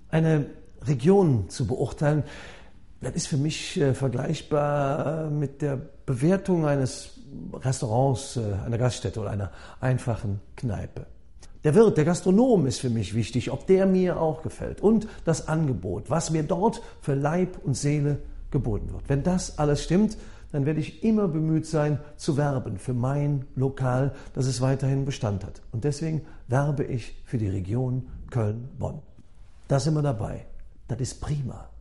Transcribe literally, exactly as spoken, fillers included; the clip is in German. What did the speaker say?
Eine Region zu beurteilen, das ist für mich äh, vergleichbar mit der Bewertung eines Restaurants, äh, einer Gaststätte oder einer einfachen Kneipe. Der Wirt, der Gastronom ist für mich wichtig, ob der mir auch gefällt. Und das Angebot, was mir dort für Leib und Seele geboten wird. Wenn das alles stimmt, dann werde ich immer bemüht sein, zu werben für mein Lokal, dass es weiterhin Bestand hat. Und deswegen werbe ich für die Region Köln-Bonn. Da sind wir dabei. Das ist prima.